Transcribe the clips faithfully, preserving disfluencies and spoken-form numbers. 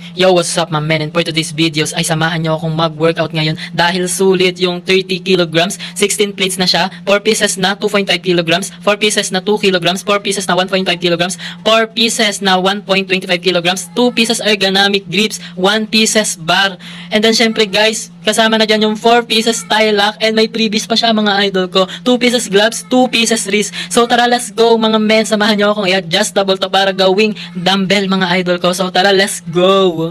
Yo, what's up my men? And for today's videos ay samahan nyo akong mag-workout ngayon dahil sulit yung thirty kilograms, sixteen plates na siya, four pieces na two point five kilograms, four pieces na two kilograms, four pieces na one point five kilograms, four pieces na one point two five kilograms, two pieces ergonomic grips, one pieces bar. And then syempre guys, kasama na dyan yung four pieces tie lock and may previous pa siya mga idol ko, two pieces gloves, two pieces wrist. So tara, let's go mga men, samahan nyo akong i-adjustable to para gawing dumbbell mga idol ko. So tara, let's go!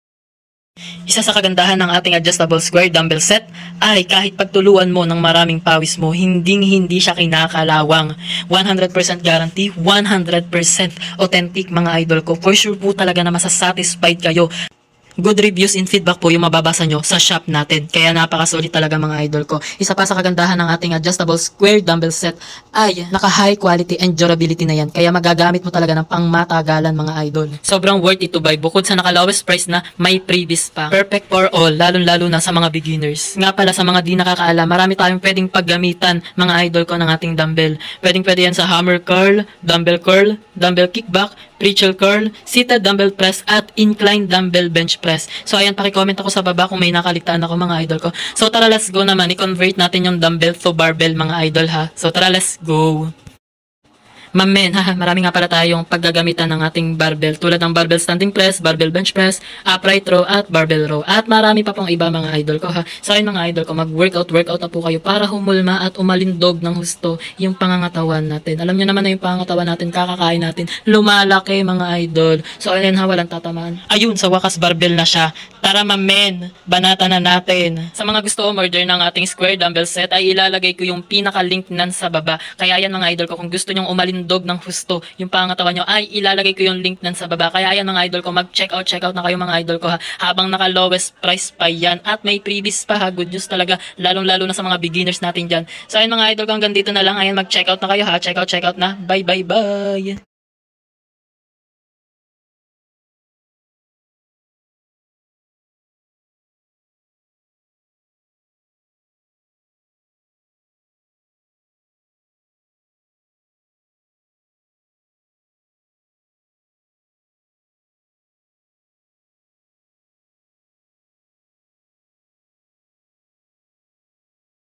Isa sa kagandahan ng ating adjustable square dumbbell set ay kahit pagtuluan mo ng maraming pawis mo, hinding hindi siya kinakalawang. one hundred percent guarantee, one hundred percent authentic mga idol ko. For sure po talaga na masasatisfied kayo. Good reviews and feedback po yung mababasa nyo sa shop natin. Kaya napakasulit talaga mga idol ko. Isa pa sa kagandahan ng ating adjustable square dumbbell set ay naka high quality and durability na yan. Kaya magagamit mo talaga ng pangmatagalan mga idol. Sobrang worth it to buy. Bukod sa naka lowest price na may previous pa. Perfect for all, lalong lalo na sa mga beginners. Nga pala sa mga di nakakaalam, marami tayong pwedeng paggamitan mga idol ko ng ating dumbbell. Pwedeng pwede yan sa hammer curl, dumbbell curl, dumbbell kickback, preacher curl, seated dumbbell press, at incline dumbbell bench press. So ayan, paki-comment ako sa baba kung may nakaligtaan ako mga idol ko. So tara, let's go naman. I-convert natin yung dumbbell to barbell mga idol ha. So tara, let's go. Mamen, ha, marami nga pala tayong paggagamitan ng ating barbell tulad ng barbell standing press, barbell bench press, upright row at barbell row. At marami pa pong iba mga idol ko ha. So ayun mga idol ko, mag-workout, workout na po kayo para humulma at umalindog ng husto yung pangangatawan natin. Alam niyo naman na yung pangangatawan natin, kakakain natin, lumalaki mga idol. So ayun ha, walang tatamaan. Ayun, sa wakas barbell na siya. Tara mamen, banata na natin. Sa mga gusto umorder ng ating square dumbbell set ay ilalagay ko yung pinaka-link nan sa baba. Kaya yan mga idol ko, kung gusto nyong umalindog ng husto yung pangatawan nyo, ay ilalagay ko yung link nan sa baba. Kaya yan mga idol ko, mag-check out, check out na kayo mga idol ko ha. Habang naka lowest price pa yan. At may previous pa ha, good news talaga. Lalong lalo na sa mga beginners natin dyan. So ayun mga idol ko, hanggang dito na lang. Ayan, mag-check out na kayo ha. Check out, check out na. Bye, bye, bye.